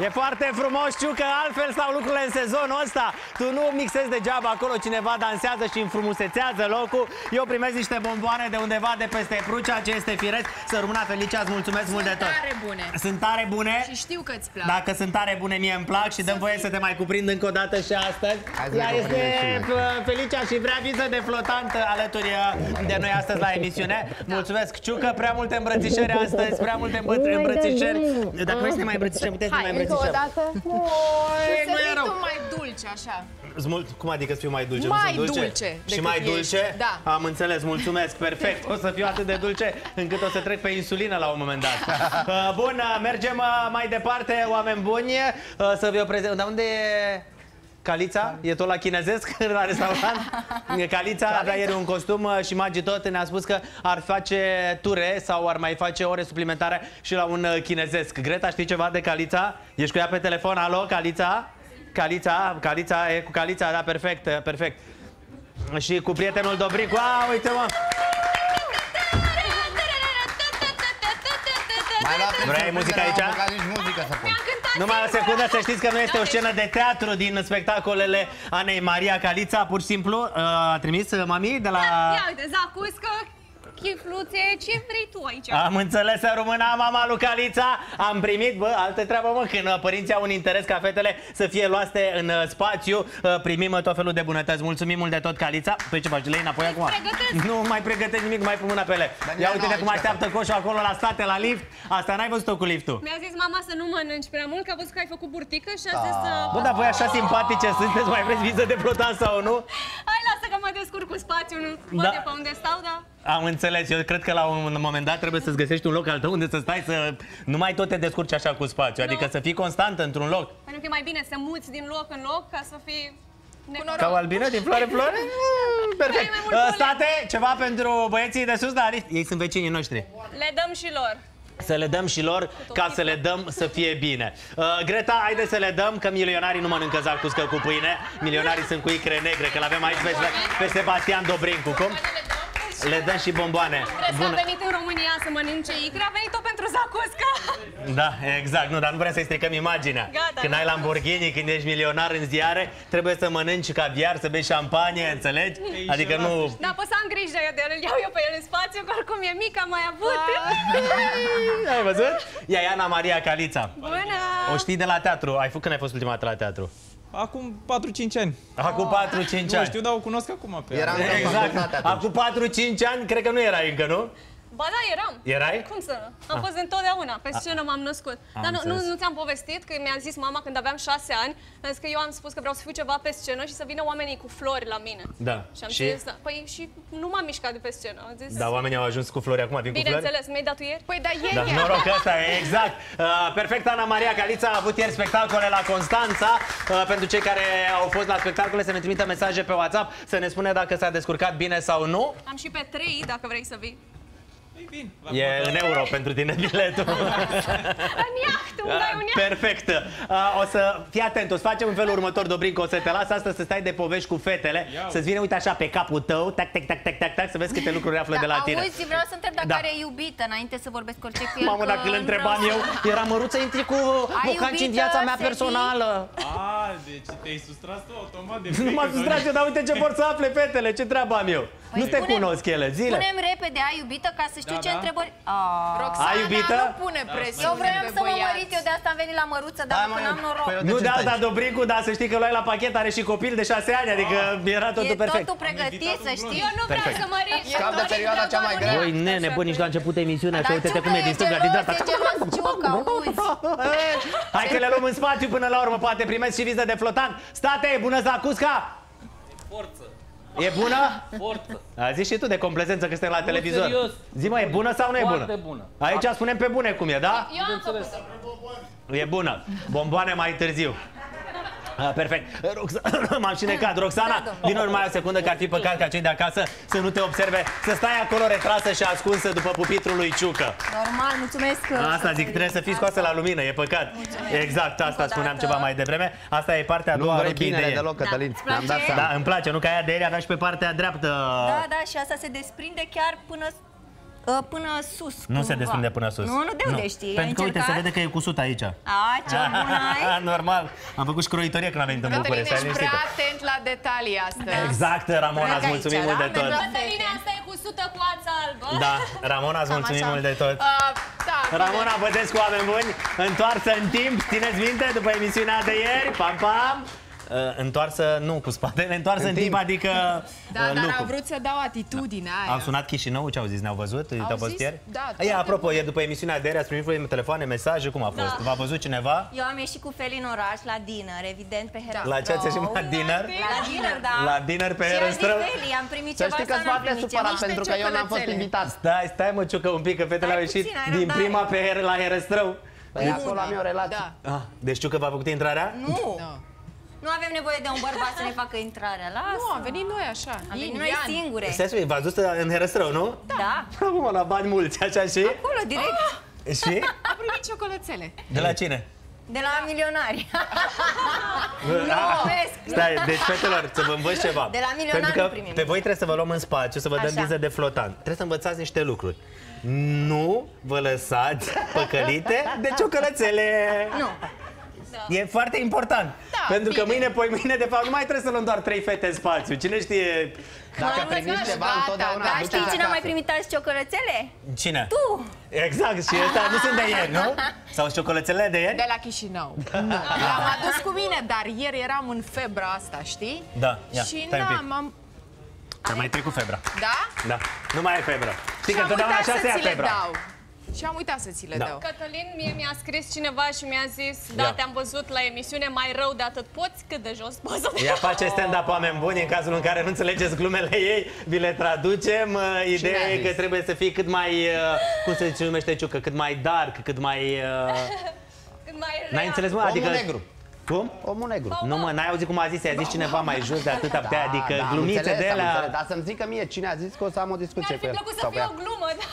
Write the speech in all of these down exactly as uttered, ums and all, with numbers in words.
E foarte frumos, Ciucă, altfel stau lucrurile în sezonul ăsta. Tu nu mixezi degeaba, acolo cineva dansează și înfrumusețează locul. Eu primesc niște bomboane de undeva de peste Prucea, ce este firesc. Să rămână Felicia, îți mulțumesc sunt mult de tot. Sunt tare bune. Sunt tare bune. Și știu că îți plac. Dacă sunt tare bune, mie îmi plac și dăm voie să te mai cuprind încă o dată și astăzi. Ea este Felicia și vrea viză de flotant alături de noi astăzi la emisiune. Mulțumesc, Ciucă, prea multe îmbrățișări astăzi, prea multe îmbrățișări. Dacă vrei să ne mai îmbrățișăm, puteți să ne mai îmbrățișăm. Și să fii tu mai dulce, așa. Cum adică să fiu mai dulce? Mai nu sunt dulce? dulce Și mai dulce? ești. Da. Am înțeles, mulțumesc, perfect. O să fiu atât de dulce încât o să trec pe insulină la un moment dat. Bun, mergem mai departe, oameni buni. Să vă prezint. Dar unde e Calița? E tot la chinezesc la restaurant? Calița avea ieri un costum și Magi tot ne-a spus că ar face ture sau ar mai face ore suplimentare și la un chinezesc. Greta, știi ceva de Calița? Ești cu ea pe telefon? Alo, Calița? Calița, Calița, e cu Calița, da, perfect, perfect. Și cu prietenul Dobricu, a, uite-mă! Vrei muzică aici? Numai o secundă, să știți că nu este o scenă de teatru din spectacolele Anei Maria Calița, pur și simplu a trimis mami de la... Ia uite, zacuscă, chifluțe, ce vrei tu aici? Am înțeles, să rămână mama lui Calița. Am primit, bă, altă treabă, mă, când părinții au un interes ca fetele să fie luate în spațiu, primim tot felul de bunătăți. Mulțumim mult de tot, Calița. Păi ce faci, le iei înapoi acum? Nu mai pregătesc nimic, mai pun mâna pe ele. Ia uite cum așteaptă coșul acolo la state, la lift. Asta n-ai văzut-o cu liftul. Mi-a zis mama să nu mănânci prea mult, că a văzut că ai făcut burtică și a zis să... Bă, dar voi așa simpatice sunteți, mai vreți viză de flotant sau nu? Hai, lasă că mă descurc cu spațiu, nu văd de pe unde stau, dar... Am înțeles, eu cred că la un moment dat trebuie să-ți găsești un loc al tău unde să stai, să nu mai tot te descurci așa cu spațiu, adică să fii constant într-un loc. Pentru că e mai bine să muți din loc în loc ca să fii... Ca o albină din floare floare? Perfect. State, ceva pentru băieții de sus, dar ei sunt vecinii noștri. Le dăm și lor. Să le dăm și lor, ca să le dăm să fie bine. uh, Greta, haide să le dăm, că milionarii nu mănâncă zacuscă cu pâine. Milionarii sunt cu icre negre, că l-avem aici pe, pe Sebastian Dobrincu. Cum? Le dăm și bomboane. Trebuie să a venit în România să mănânce icre, a venit tot pentru zacuscă. Da, exact, nu, dar nu vrem să-i stricăm imaginea. Gata, când ai Lamborghini, când ești milionar în ziare, trebuie să mănânci caviar, să bei șampanie, înțelegi? Adică nu... Da, pot să am grijă de el, îl iau eu pe el în spațiu, că oricum e mic, am mai avut. Ai văzut? Ea e Ana Maria Calița. Bună! O știi de la teatru. Ai făcut, când ai fost ultima dată la teatru? Acum patru cinci ani. Acum patru cinci ani. Nu știu, dar o cunosc acum pe ea. Exact. Acum patru cinci ani, cred că nu erai încă, nu? Ba da, eram. Erai? Cum să nu? Am fost întotdeauna. Pe scenă m-am născut. Dar nu, nu, nu ți-am povestit că mi-a zis mama când aveam șase ani, mi-a zis că eu am spus că vreau să fiu ceva pe scenă și să vină oamenii cu flori la mine. Da. Și am și? zis, da. Păi și nu m-am mișcat de pe scenă. Am zis... Da, oamenii au ajuns cu flori acum, vin cu flori? Bineînțeles, mi-ai dat tu ieri? Păi da, ieri. Da, noroc ăsta, exact. Uh, perfect, Ana Maria Calița a avut ieri spectacole la Constanța. Uh, pentru cei care au fost la spectacole, să ne trimită mesaje pe WhatsApp, să ne spune dacă s-a descurcat bine sau nu. Am și pe trei, dacă vrei să vii. E în euro pentru tine biletul. În iaht, îmi dai un iaht. Perfect. O să fii atent, o să facem în felul următor, Dobrincu, o să te las astăzi să stai de povești cu fetele, să-ți vină, uite așa, pe capul tău, tac, tac, tac, tac, tac, tac, să vezi câte lucruri află da, de la tine. Auzi, vreau să întreb dacă da. are iubită, înainte să vorbesc orice cu el. Mamă, dacă îl întrebam eu, era măruță, intri cu bocanci în viața mea personală. A, deci te-ai sustras tu automat de Nu m-am sustras eu, dar uite ce vor să afle fetele, ce treabă am eu. Nu te cunosc ele, zile. Punem repede, ai iubită, ca să știu ce întrebări... Ai iubită? Nu pune presiune. Eu vreau pe să mă băiat. mărit, eu de asta am venit la Măruță, dar că n-am noroc. Nu de asta, Dobrincu, dar să știi că luai la pachet, are și copil de șase ani, adică era totul perfect. E totul pregătit, să știi. Eu nu vreau să mă ridic. Scap de perioada cea mai grea. Băi, nene, bă, nici la început emisiunea, așa, uite-te cum e din stânga, din dreapta. Hai că le luăm în spațiu până la urmă, poate primesc și viză de flotant. State, bună zacusca! Forță. E bună? Forță. A zis și tu de complezență că stai la televizor. Serios. Zi-mă, e bună sau nu e bună? Foarte bună. Aici spunem pe bune cum e, da? Eu am făcut-o. E bună. Bomboane mai târziu. Ah, perfect. M-am și necat. Roxana, vină urmai o secundă, că ar fi păcat ca cei de acasă să nu te observe, să stai acolo retrasă și ascunsă după pupitrul lui Ciucă. Normal, mulțumesc. Asta zic, trebuie să fii scoasă la lumină, e păcat. Mulțumesc. Exact, asta spuneam ceva mai devreme. Asta e partea a doua a rochii de ieri. deloc, Cătălin. Da. Mi-am dat seama. Da, îmi place, nu că aia de ieri avea și pe partea dreaptă. Da, da, și asta se desprinde chiar până Uh, până sus. Nu se cumva. destunde până sus. Nu, nu de unde știi? Ai Pentru că, uite, se încercat? vede că e cusut aici. A, ce bună ai! Normal. Am făcut și croitorie când am venit în Cătălin, București. ești prea atent la detalii astăzi. Exact, Ramona, îți Aici, mulțumim mult de da? tot. Cătăline, asta e cu sută cu ața albă. Da, Ramona, îți mulțumim așa. mult de tot. Uh, da, Ramona Bătescu, oameni buni, întoarsă în timp, țineți minte, după emisiunea de ieri, pam, pam. Uh, întoarsă, nu cu spatele, întoarsă în, în timp, timp, adică Da, uh, dar lucru. au vrut să dau atitudinea aia. Au sunat Chișinău, ce au zis? Ne-au văzut? Au văzut zis? ieri? Da, Ei, foarte apropo, e după emisiunea de ieri, ați primit telefoane, mesaje, cum a fost? Da. V-a văzut cineva? Eu am ieșit cu Feli în oraș la dinner, evident, pe Herăstrău. La ce ați ieșit, la dinner? La dinner, da. La dinner pe Și a zis Herăstrău? Feli, am primit Să ceva știi că sau sunt n-am foarte primit supărat ceva? pentru că eu n-am fost ciocolățele. invitat. Stai, stai mă, Ciucă, un pic, că fetele Stai au ieșit puțin, ai din răbdare. prima pe Her- la Herăstrău. Păi acolo am eu o relație. Da. Ah, deci Ciucă v-a făcut intrarea? Nu, Nu. nu avem nevoie de un bărbat să ne facă intrarea, lasă. Nu, am venit noi așa. Am venit Yin, noi yang. singure. Stai să v-ați dus în Herăstrău, nu? Da, Acum, la bani mulți, așa și? acolo, direct, Și? Am primit ciocolățele. De la cine? de la milionari. Ah, Glumesc. stai, deci fetelor, să vă învăț ceva. De la milionar Pentru că nu primim. pe voi trebuie să vă luăm în spațiu, să vă dăm Așa. viză de flotant. Trebuie să învățați niște lucruri. Nu vă lăsați păcălite de ciocolățele. Nu. E foarte important. Da, pentru că bine. mâine, poi mâine, de fapt, nu mai trebuie să luăm doar trei fete în spațiu. Cine știe? Dacă Mă, primiți gata, ceva, gata, întotdeauna gata. Dar aduceți știi cine a mai acasă. primit azi ciocolățele? Cine? Tu! Exact, și ăsta nu sunt de ieri, nu? Sau ciocolățele de ieri? De la Chișinău. Nu, l-am adus cu mine, dar ieri eram în febra asta, știi? Da, ia, Și stai un pic. n-am... am... Ți-a mai trecut febra. Da? Da, nu mai e febră. Știi Și că am întotdeauna uitat așa să se ia ți le febra. dau. Și am uitat să ți le Da. dau. Cătălin, mie mi-a scris cineva și mi-a zis, da, Ia. te-am văzut la emisiune, mai rău de atât poți, cât de jos poți să te Ea face stand-up, oameni buni, în cazul în care nu înțelegeți glumele ei, vi le traducem. Uh, Ideea Cine a e zis? că trebuie să fii cât mai, uh, cum se numește, Ciucă, cât mai dark, cât mai... uh, Cât mai N-ai rea. înțeles, mă? Omul Adică... negru. Cum? Omul negru. Nu, mă, n-ai auzit cum a zis, i-a zis cineva mai jos de atâta putea, adică am glumițe înțeles, de am înțeles, la... Dar să-mi zică mie cine a zis că o să am o discuție Mi-ar cu fi el. plăcut să sau cu fie ea. o glumă, da.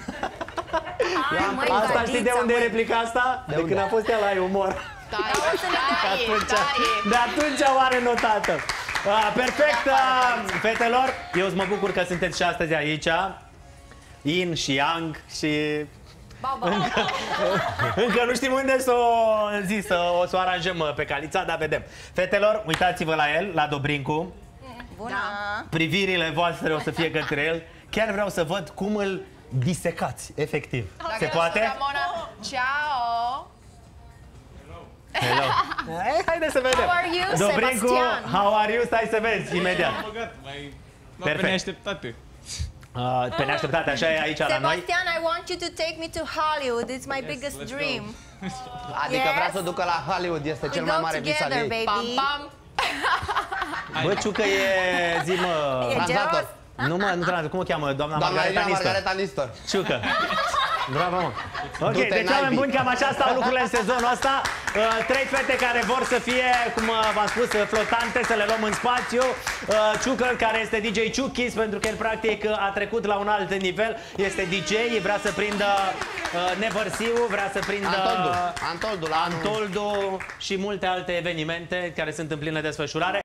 Hai, măi, Asta știi de Galița, unde e măi. replica asta? De, unde? când a fost ea la umor. Taie, De taie, atunci, taie. de atunci o are notată. A, perfect, a, fetelor. Eu îți mă bucur că sunteți și astăzi aici. Yin și Yang și... Încă, încă nu știm unde să o, zi, să o, să o aranjăm pe Calița, dar vedem. Fetelor, uitați-vă la el, la Dobrincu. Bună! Privirile voastre o să fie către el. Chiar vreau să văd cum îl disecați, efectiv. Se poate? Ramona, ciao. Hello. Hai, haide să vedem. How are you, Dobrincu, Sebastian? how are you? Stai să vezi, imediat. Băgat, mai... Perfect. Pe neașteptate. Uh, pe neașteptate, așa e aici la noi. Sebastian, I want you to take me to Hollywood. It's my biggest let's go. dream. Adică Yes. vrea să o ducă la Hollywood, este We cel mai go mare vis al together, ei. baby. Pam, pam. Bă, Ciucă e, zi mă... E Translator. gelos? Nu mă, nu translator, cum o cheamă? Doamna, Doamna Margareta Irina Nistor. Margareta Nistor. Ciucă. Bravo, mă. Ok, Du-te, deci oameni naibii. buni, cam așa stau lucrurile în sezonul ăsta. Uh, trei fete care vor să fie, cum uh, v-am spus, uh, flotante, să le luăm în spațiu. Uh, Ciucă, care este D J Ciuchis, pentru că el practic uh, a trecut la un alt nivel. Este D J, vrea să prindă uh, Neversiu, vrea să prindă Antoldu. Antoldu la anul. Antoldu și multe alte evenimente care sunt în plină desfășurare.